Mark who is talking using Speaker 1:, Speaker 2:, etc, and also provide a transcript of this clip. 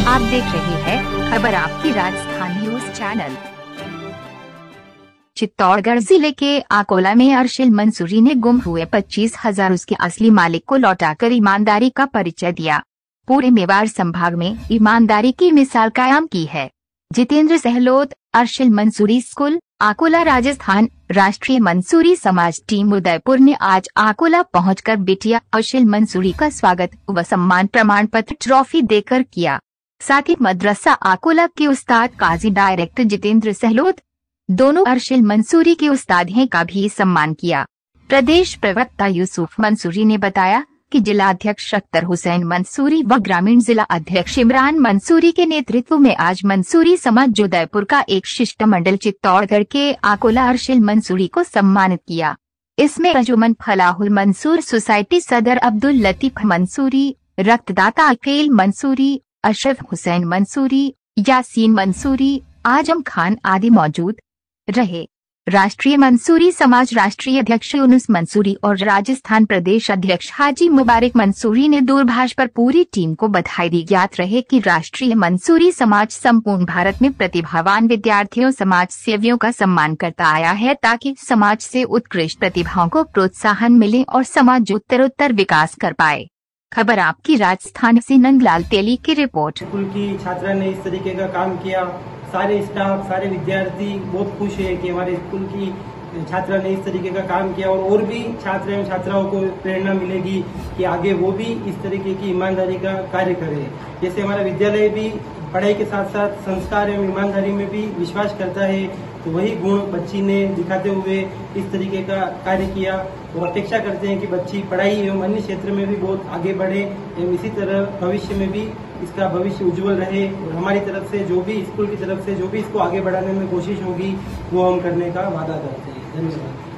Speaker 1: आप देख रहे हैं खबर आपकी राजस्थान न्यूज चैनल। चित्तौड़गढ़ जिले के आकोला में अर्शिल मंसूरी ने गुम हुए 25,000 उसके असली मालिक को लौटाकर ईमानदारी का परिचय दिया। पूरे मेवाड़ संभाग में ईमानदारी की मिसाल कायम की है। जितेंद्र सहलोत, अर्शिल मंसूरी स्कूल, आकोला, राजस्थान। राष्ट्रीय मंसूरी समाज टीम उदयपुर ने आज आकोला पहुंचकर बिटिया अर्शिल मंसूरी का स्वागत व सम्मान प्रमाण पत्र ट्रॉफी देकर किया। साथ ही मदरसा आकोला के उस्ताद काजी डायरेक्टर जितेंद्र सहलोत, दोनों अर्शिल मंसूरी के उस्ताद हैं, का भी सम्मान किया। प्रदेश प्रवक्ता यूसुफ मंसूरी ने बताया कि जिला अध्यक्ष अख्तर हुसैन मंसूरी व ग्रामीण जिला अध्यक्ष इमरान मंसूरी के नेतृत्व में आज मंसूरी समाज उदयपुर का एक शिष्टमंडल चित्तौड़गढ़ के आकोला अर्शिल मंसूरी को सम्मानित किया। इसमें अंजुमन फलाहुल मंसूर सोसाइटी सदर अब्दुल लतीफ मंसूरी, रक्तदाता अकील मंसूरी, अशरफ हुसैन मंसूरी, यासीन मंसूरी, आजम खान आदि मौजूद रहे। राष्ट्रीय मंसूरी समाज राष्ट्रीय अध्यक्ष यूनुस मंसूरी और राजस्थान प्रदेश अध्यक्ष हाजी मुबारक मंसूरी ने दूरभाष पर पूरी टीम को बधाई दी। ज्ञात रहे कि राष्ट्रीय मंसूरी समाज संपूर्ण भारत में प्रतिभावान विद्यार्थियों, समाज सेवियों का सम्मान करता आया है ताकि समाज से उत्कृष्ट प्रतिभाओं को प्रोत्साहन मिले और समाज उत्तरोत्तर विकास कर पाए। खबर आपकी राजस्थान से नंदलाल तेली की रिपोर्ट।
Speaker 2: स्कूल की छात्रा ने इस तरीके का काम किया। सारे स्टाफ, सारे विद्यार्थी बहुत खुश है कि हमारे स्कूल की छात्रा ने इस तरीके का काम किया और भी छात्र एवं छात्राओं को प्रेरणा मिलेगी कि आगे वो भी इस तरीके की ईमानदारी का कार्य करें। जैसे हमारा विद्यालय भी पढ़ाई के साथ साथ संस्कार एवं ईमानदारी में भी विश्वास करता है, तो वही गुण बच्ची ने दिखाते हुए इस तरीके का कार्य किया और अपेक्षा करते हैं कि बच्ची पढ़ाई एवं अन्य क्षेत्र में भी बहुत आगे बढ़े एवं इसी तरह भविष्य में भी इसका भविष्य उज्जवल रहे। और हमारी तरफ से जो भी स्कूल की तरफ से जो भी इसको आगे बढ़ाने में कोशिश होगी वो हम करने का वादा करते हैं। धन्यवाद।